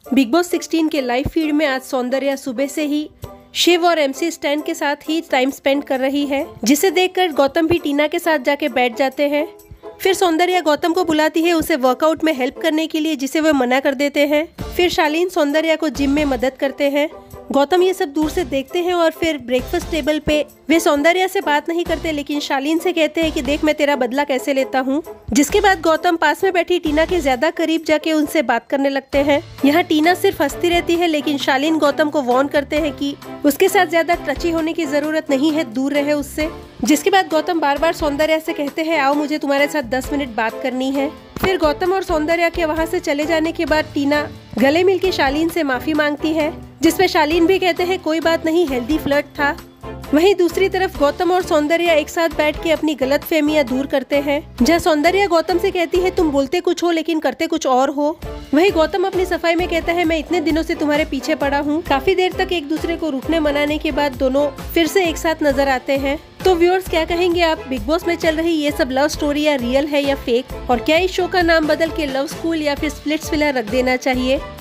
Big boss 16 के live feed में आज सौंदर्या सुबह से ही शिव और एमसी स्टैन के साथ ही टाइम स्पेंड कर रही है, जिसे देखकर गौतम भी टीना के साथ जाके बैठ जाते हैं। फिर सौंदर्या गौतम को बुलाती है उसे वर्कआउट में हेल्प करने के लिए, जिसे वह मना कर देते हैं। फिर शालीन सौंदर्या को जिम में मदद करते हैं। गौतम ये सब दूर से देखते हैं और फिर ब्रेकफास्ट टेबल पे वे सौंदर्या से बात नहीं करते, लेकिन शालीन से कहते हैं कि देख मैं तेरा बदला कैसे लेता हूँ। जिसके बाद गौतम पास में बैठी टीना के ज्यादा करीब जाके उनसे बात करने लगते हैं। यहाँ टीना सिर्फ हंसती रहती है, लेकिन शालीन गौतम को वार्न करते हैं कि उसके साथ ज्यादा टची होने की जरूरत नहीं है, दूर रहे उससे। जिसके बाद गौतम बार बार सौंदर्या से कहते हैं आओ मुझे तुम्हारे साथ 10 मिनट बात करनी है। फिर गौतम और सौंदर्या के वहाँ से चले जाने के बाद टीना गले मिलके शालीन से माफी मांगती है, जिसपे शालीन भी कहते हैं कोई बात नहीं, हेल्दी फ्लर्ट था। वहीं दूसरी तरफ गौतम और सौंदर्या एक साथ बैठ के अपनी गलतफहमियां दूर करते हैं, जहाँ सौंदर्या गौतम से कहती है तुम बोलते कुछ हो लेकिन करते कुछ और हो। वहीं गौतम अपनी सफाई में कहता है मैं इतने दिनों से तुम्हारे पीछे पड़ा हूँ। काफी देर तक एक दूसरे को रुकने मनाने के बाद दोनों फिर से एक साथ नजर आते हैं। तो व्यूअर्स क्या कहेंगे आप, बिग बॉस में चल रही ये सब लव स्टोरी या रियल है या फेक, और क्या इस शो का नाम बदल के लव स्कूल या फिर स्प्लिट्सविला रख देना चाहिए?